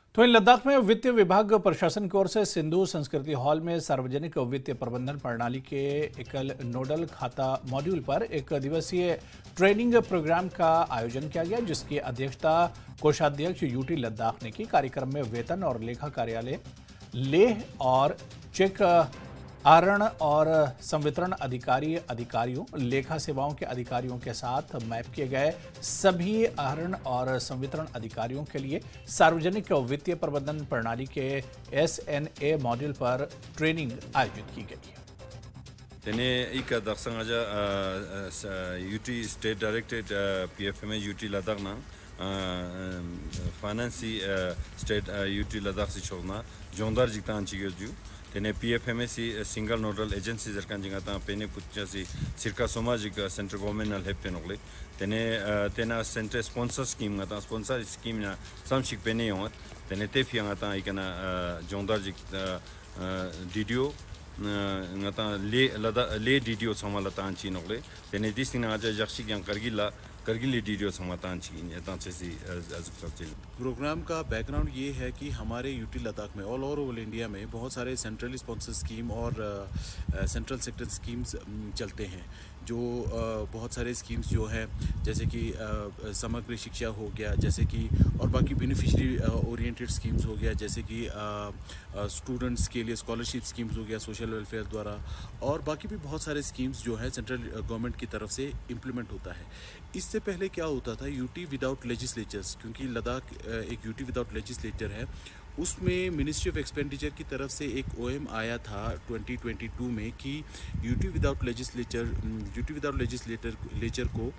तो इन लद्दाख में वित्त विभाग प्रशासन की ओर से सिंधु संस्कृति हॉल में सार्वजनिक वित्तीय प्रबंधन प्रणाली के एकल नोडल खाता मॉड्यूल पर एक दिवसीय ट्रेनिंग प्रोग्राम का आयोजन किया गया, जिसकी अध्यक्षता कोषाध्यक्ष यूटी लद्दाख ने की। कार्यक्रम में वेतन और लेखा कार्यालय लेह और चेक आहरण और संवितरण अधिकारियों लेखा सेवाओं के अधिकारियों के साथ मैप किए गए सभी आहरण और संवितरण अधिकारियों के लिए सार्वजनिक वित्तीय प्रबंधन प्रणाली के SNA मॉड्यूल पर ट्रेनिंग आयोजित की गई है। तेने एक दर्शक UT state directed PFMA UT Ladakh ना फाइनेंसी स्टेट यूटी लद्दाख से छोड़ना जोंदार जितान चाहिए तेने PFMA सी सिंगल नोडल एजेंसी जरकान जिंगाता पेने पुच्चा सी सिरका सामाजिक सेंट्रल गवर्नमेंट नल हेल्प पेनोगले तेना सेंट्रल स्पॉन्सर स्कीम गाता स्पॉन्सर स्कीम ना समशिक पेने योत तेने ते फियांगाता इकना जोंदार जिक DDO ngata le DDO samalata anchi nogle tene distina aja jakshi yang Kargil DDO समाता अंची सी प्रोग्राम का बैकग्राउंड ये है कि हमारे यूटी लद्दाख में ऑल ओवर इंडिया में बहुत सारे सेंट्रली स्पॉन्सर स्कीम और सेंट्रल सेक्टर स्कीम्स चलते हैं, जो बहुत सारे स्कीम्स जो है जैसे कि समग्र शिक्षा हो गया, जैसे कि और बाकी बेनिफिशियरी ओरिएंटेड स्कीम्स हो गया, जैसे कि स्टूडेंट्स के लिए स्कॉलरशिप स्कीम्स हो गया सोशल वेलफेयर द्वारा, और बाकी भी बहुत सारे स्कीम्स जो है सेंट्रल गवर्नमेंट की तरफ से इम्प्लीमेंट होता है। इससे पहले क्या होता था, यूटी विदाउट लेजिस्लेचर्स, क्योंकि लद्दाख एक यूटी विदाउट लेजिस्लेचर है, उसमें मिनिस्ट्री ऑफ एक्सपेंडिचर की तरफ से एक OM आया था 2022 में कि यूटी विदाउट लेजिस्लेचर को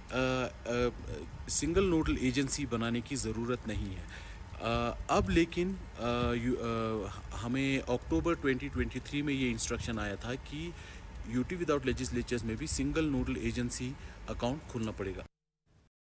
सिंगल नोडल एजेंसी बनाने की ज़रूरत नहीं है। अब लेकिन हमें अक्टूबर 2023 में ये इंस्ट्रक्शन आया था कि यूटी विदाउट लेजिस्लेचर्स में भी सिंगल नोडल एजेंसी अकाउंट खोलना पड़ेगा।